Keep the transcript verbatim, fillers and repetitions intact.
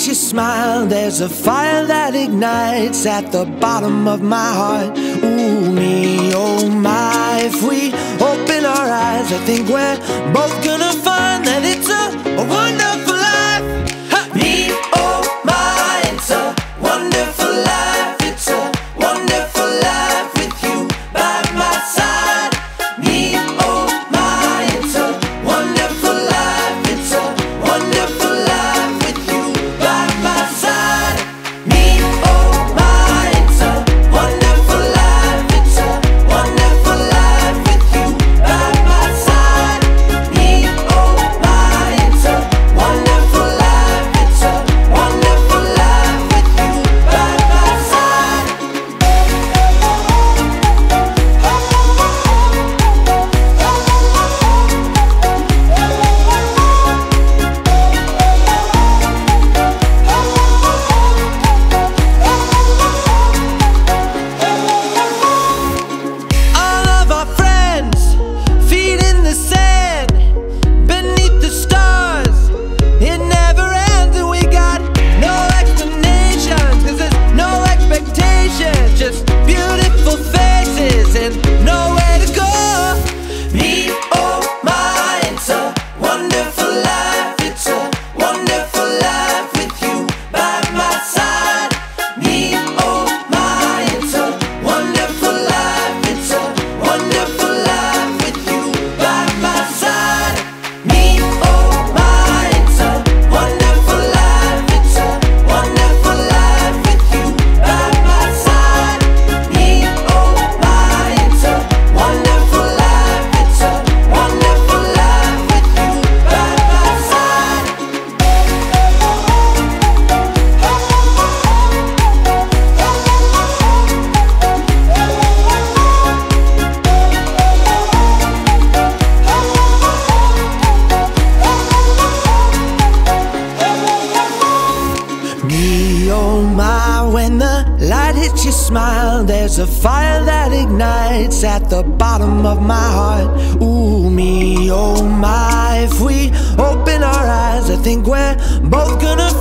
your smile, there's a fire that ignites at the bottom of my heart. Ooh, me, oh my, if we open our eyes, I think we're both gonna find that it's a, a wonderful life. Ha! Me, oh my, it's a wonderful life. It's a wonderful life with you by my side. Me, oh my, it's a wonderful life. It's a wonderful life with you by my side. Me, oh my, it's a wonderful life. It's a wonderful life with you by my side. Me, oh my, it's a wonderful life. It's a wonderful life with you by my side. All of our friends, feet in the sand, beneath the stars, it never ends. And we got no explanations, cause there's no expectations, just beautiful faces and nowhere to go. Me, oh my, it's a wonderful life. It's a wonderful life with you by my side. Me, oh my, it's a wonderful life. It's a wonderful life with you by my side. Me, oh my, it's a wonderful life. It's a wonderful life with you by my side. Me, oh my, it's a wonderful life. It's a wonderful life with you by my side. Me, oh my, when the light hits your smile, there's a fire that ignites at the bottom of my heart. Ooh, me, oh my, if we open our eyes, I think we're both gonna